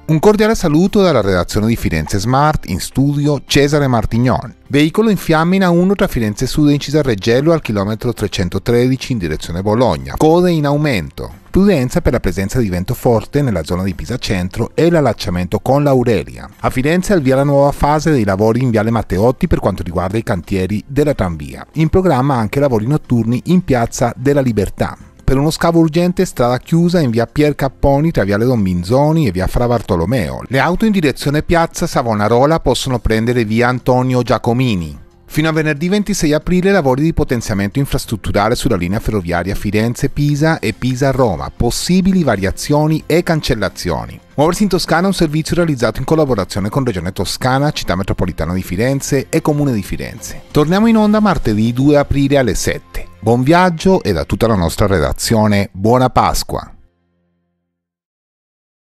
Un cordiale saluto dalla redazione di Firenze Smart, in studio Cesare Martignon. Veicolo in fiamme in A1 tra Firenze Sud e Cisalreggello al chilometro 313 in direzione Bologna. Code in aumento. Prudenza per la presenza di vento forte nella zona di Pisa Centro e l'allacciamento con l'Aurelia. A Firenze avvia la nuova fase dei lavori in Viale Matteotti per quanto riguarda i cantieri della tranvia. In programma anche lavori notturni in Piazza della Libertà. Per uno scavo urgente strada chiusa in via Pier Capponi tra viale Don Minzoni e via Fra Bartolomeo. Le auto in direzione piazza Savonarola possono prendere via Antonio Giacomini. Fino a venerdì 26 aprile lavori di potenziamento infrastrutturale sulla linea ferroviaria Firenze-Pisa e Pisa-Roma, possibili variazioni e cancellazioni. Muoversi in Toscana è un servizio realizzato in collaborazione con Regione Toscana, Città Metropolitana di Firenze e Comune di Firenze. Torniamo in onda martedì 2 aprile alle 7. Buon viaggio e da tutta la nostra redazione, buona Pasqua!